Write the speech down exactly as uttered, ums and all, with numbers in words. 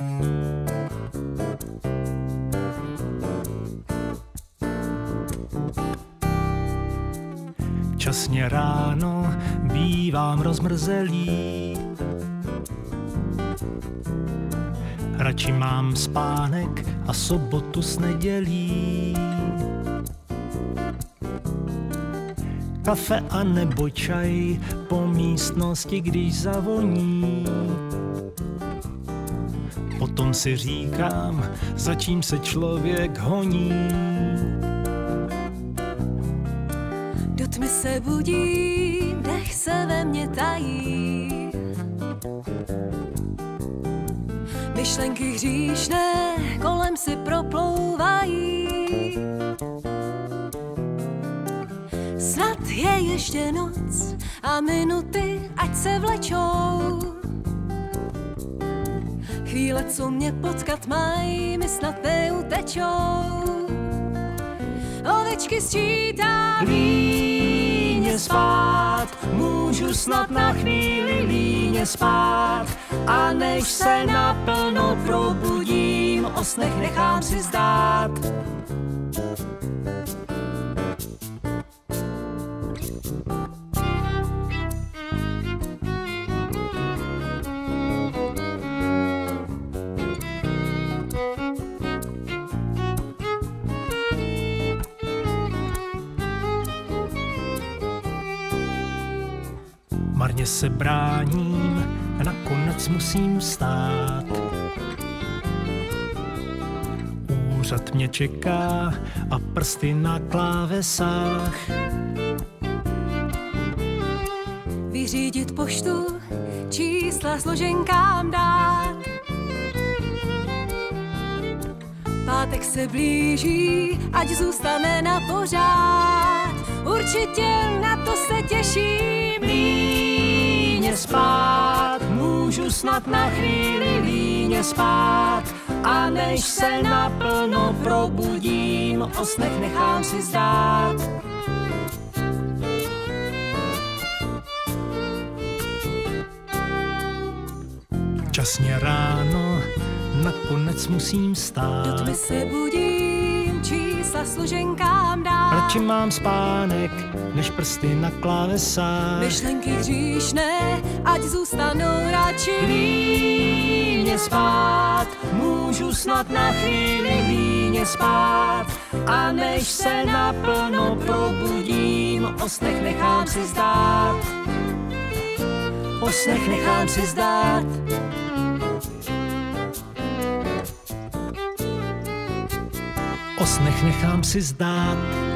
Časně ráno bývám rozmrzelý, radši mám spánek a sobotu s nedělí. Kafe a nebo čaj po místnosti, když zavoní. Potom si říkám, za čím se člověk honí. Do tmy se budím, dech se ve mně tají. Myšlenky hříšné kolem si proplouvají. Snad je ještě noc a minuty ať se vlečou. Chvíle, co mě potkat mají, mi snad neutečou. Ovečky sčítám, líně spát, můžu snad na chvíli líně spát. A než se naplno probudím, o snech nechám si zdát. Marně se bráním, nakonec musím vstát. Úřad mě čeká a prsty na klávesách. Vyřídit poštu, čísla složenkám dát. Pátek se blíží, ať zůstane na pořád. Určitě na to se těším. Líně spát, můžu snad na chvíli líně spát. A než se naplno probudím, o snech nechám si zdát. Časně ráno, nakonec musím stát. Do tmy se budím, čísla složenkám dát. Radši mám spánek, než prsty na klávesách. Myšlenky hříšné, ať zůstanou radši. Líně spát, můžu snad na chvíli líně spát. A než se naplno probudím, o snech nechám si zdát. O snech nechám si zdát. O snech nechám si zdát.